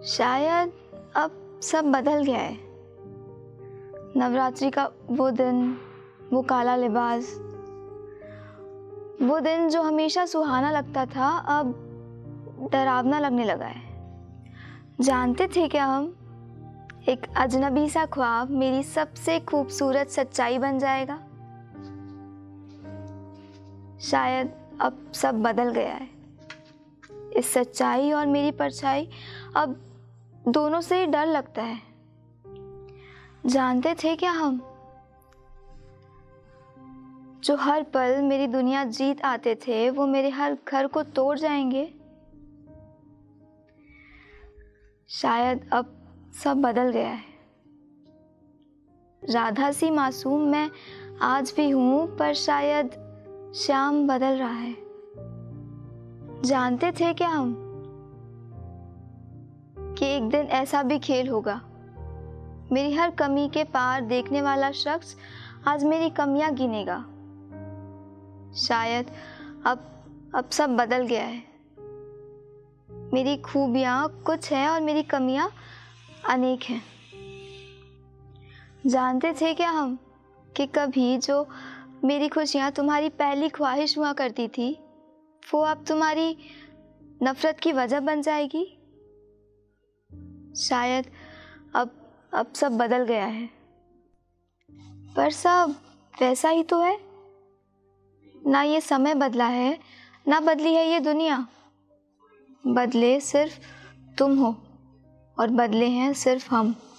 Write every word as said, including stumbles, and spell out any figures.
शायद अब सब बदल गया है। नवरात्रि का वो दिन, वो काला लिबास, वो दिन जो हमेशा सुहाना लगता था, अब डरावना लगने लगा है। जानते थे क्या हम, एक अजनबी सा ख्वाब मेरी सबसे खूबसूरत सच्चाई बन जाएगा। शायद अब सब बदल गया है। इस सच्चाई और मेरी परछाई अब दोनों से ही डर लगता है। जानते थे क्या हम, जो हर पल मेरी दुनिया जीत आते थे, वो मेरे हर घर को तोड़ जाएंगे। शायद अब सब बदल गया है। राधा सी मासूम मैं आज भी हूं, पर शायद श्याम बदल रहा है। जानते थे क्या हम कि एक दिन ऐसा भी खेल होगा, मेरी हर कमी के पार देखने वाला शख्स आज मेरी कमियां गिनेगा। शायद अब अब सब बदल गया है। मेरी खूबियां कुछ हैं और मेरी कमियां अनेक हैं। जानते थे क्या हम कि कभी जो मेरी खुशियां तुम्हारी पहली ख्वाहिश हुआ करती थी, वो अब तुम्हारी नफरत की वजह बन जाएगी। शायद अब अब सब बदल गया है, पर सब वैसा ही तो है। ना ये समय बदला है, ना बदली है ये दुनिया। बदले सिर्फ तुम हो और बदले हैं सिर्फ हम।